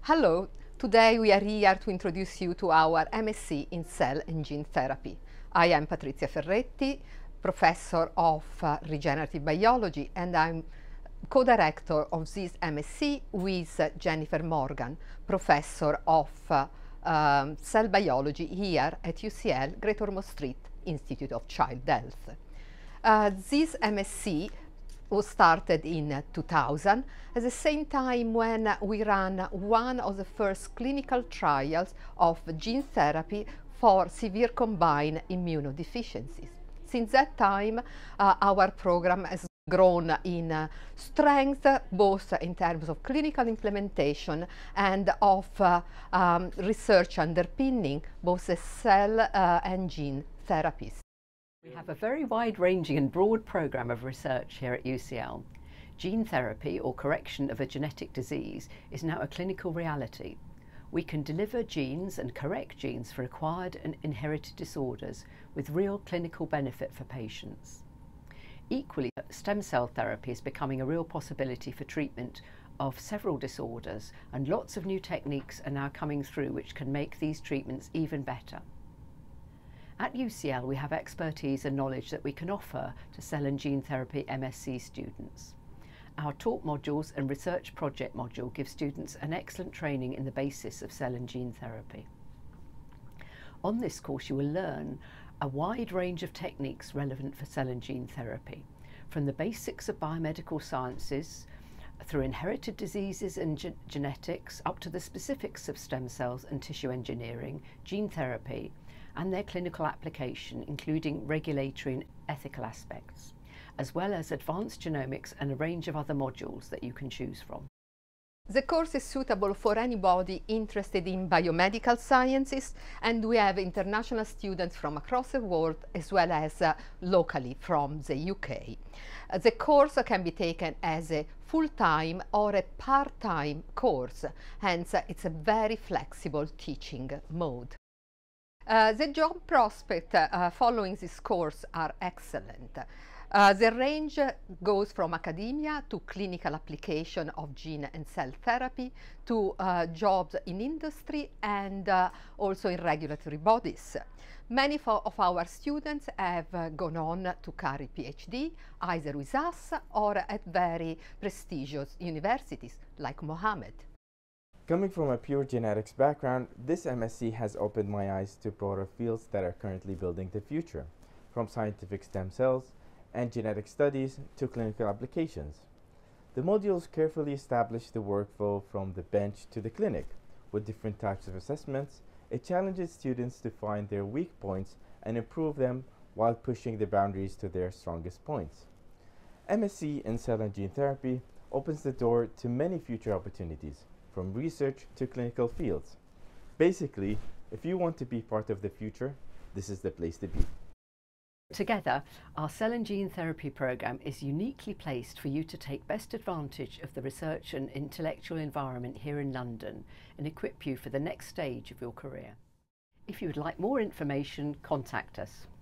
Hello, today we are here to introduce you to our MSc in Cell and Gene Therapy. I am Patricia Ferreti, Professor of Regenerative Biology, and I'm co-director of this MSc with Jennifer Morgan, Professor of Cell Biology here at UCL Great Ormond Street Institute of Child Health. This MSc was started in 2000, at the same time when we ran one of the first clinical trials of gene therapy for severe combined immunodeficiencies. Since that time, our program has grown in strength, both in terms of clinical implementation and of research underpinning both the cell and gene therapies. We have a very wide-ranging and broad programme of research here at UCL. Gene therapy, or correction of a genetic disease, is now a clinical reality. We can deliver genes and correct genes for acquired and inherited disorders with real clinical benefit for patients. Equally, stem cell therapy is becoming a real possibility for treatment of several disorders, and lots of new techniques are now coming through which can make these treatments even better. At UCL, we have expertise and knowledge that we can offer to cell and gene therapy MSc students. Our talk modules and research project module give students an excellent training in the basis of cell and gene therapy. On this course, you will learn a wide range of techniques relevant for cell and gene therapy, from the basics of biomedical sciences, through inherited diseases and genetics, up to the specifics of stem cells and tissue engineering, gene therapy, and their clinical application, including regulatory and ethical aspects, as well as advanced genomics and a range of other modules that you can choose from. The course is suitable for anybody interested in biomedical sciences, and we have international students from across the world as well as locally from the UK. The course can be taken as a full-time or a part-time course, hence it's a very flexible teaching mode. The job prospects following this course are excellent. The range goes from academia to clinical application of gene and cell therapy to jobs in industry and also in regulatory bodies. Many of our students have gone on to carry PhD either with us or at very prestigious universities like Mohammed. Coming from a pure genetics background, this MSc has opened my eyes to broader fields that are currently building the future, from scientific stem cells and genetic studies to clinical applications. The modules carefully establish the workflow from the bench to the clinic. With different types of assessments, it challenges students to find their weak points and improve them while pushing the boundaries to their strongest points. MSc in Cell and Gene Therapy opens the door to many future opportunities, from research to clinical fields. Basically, if you want to be part of the future, this is the place to be. Together, our cell and gene therapy programme is uniquely placed for you to take best advantage of the research and intellectual environment here in London and equip you for the next stage of your career. If you would like more information, contact us.